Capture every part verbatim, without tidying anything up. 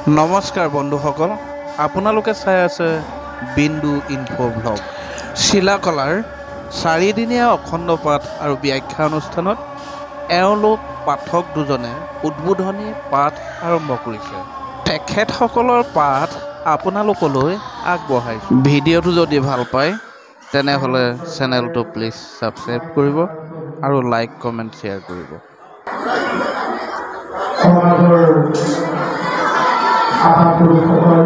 নমস্কাৰ বন্ধুসকল, আপোনালোকে চাই আছে বিন্দু ইনফো ব্লগ। শিলাকলাৰ চাৰিদিনীয়া অখণ্ড পাঠ আৰু ব্যাখ্যা অনুষ্ঠানত এওঁলোক পাঠক দুজনে উদ্বোধনী পাঠ আৰম্ভ কৰিছে। তেখেতসকলৰ পাঠ আপোনালোকলৈ আগবঢ়াইছোঁ। ভিডিঅ'টো যদি ভাল পায় তেনেহ'লে চেনেলটো প্লিজ ছাবস্ক্ৰাইব কৰিব আৰু লাইক কমেণ্ট শ্বেয়াৰ কৰিব। আপাতসকল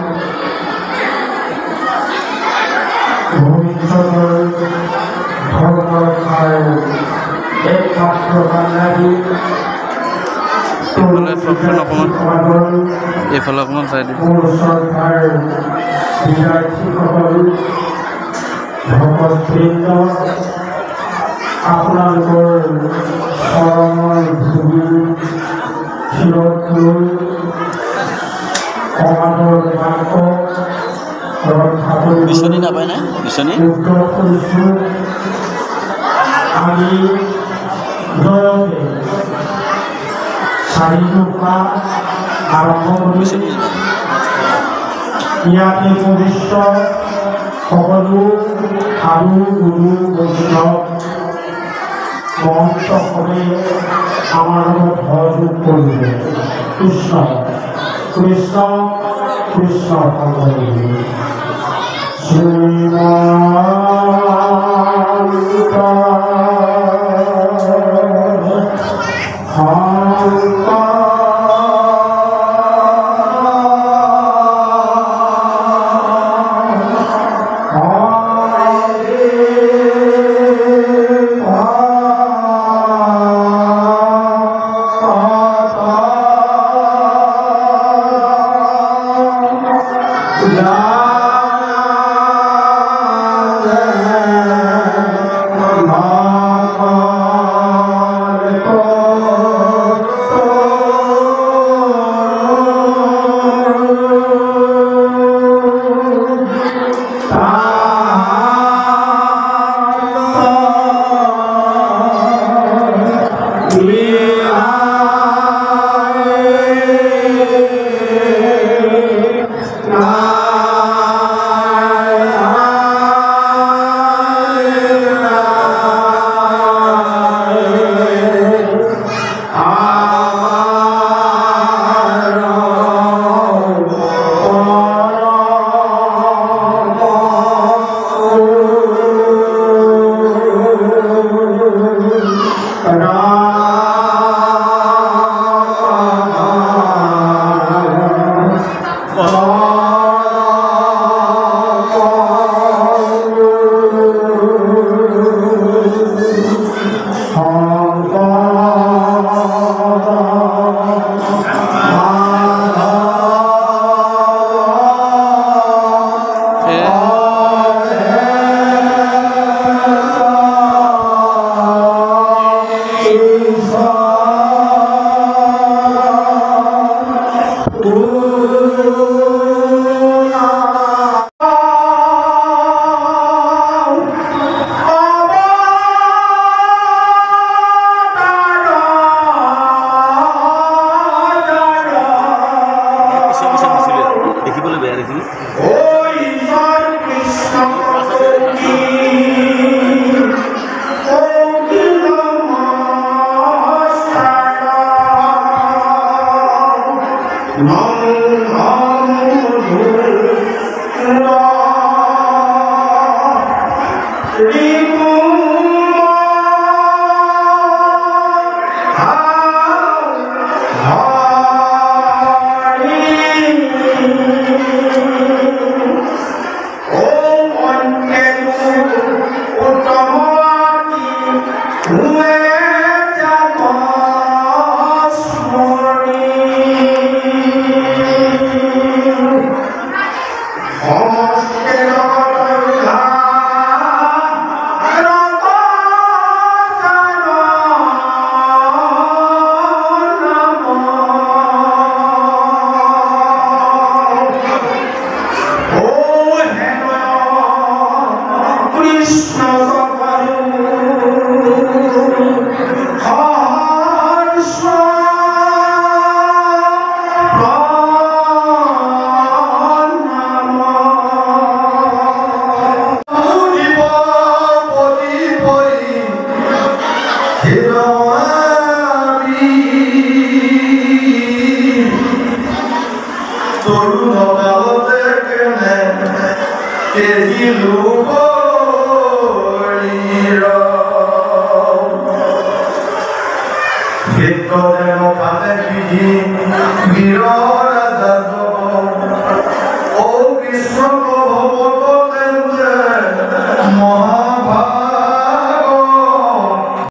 ভৱিষ্যতৰ ধৰ্মৰ একমাত্ৰ বাংলাদেশ এইফালে অকণমান চাই দিম। শ্ৰদ্ধাৰ বিদ্যাৰ্থীসকল ভকতবৃন্দ, আপোনালোকৰ চৰণৰ ভূমি শিৰত লৈ সমাজৰ মাংস ৰক্ষা কৰি বিচনী নাপায় নাই বিচনী উদ্যোগ কৰিছোঁ। আমি জয়তে চাৰিটা আৰম্ভ কৰিছোঁ। ইয়াতে পবিত্ৰ সকলো সাধু গুৰু বৈষ্ণৱ মহন্তসকলে আমাৰ লগত সহযোগ কৰিব। কৃষ্ণ কৃষ্ণ কৃষ্ণ ভগৱান দেখিবলৈ বেয়া দেখি It got them up at the beginning,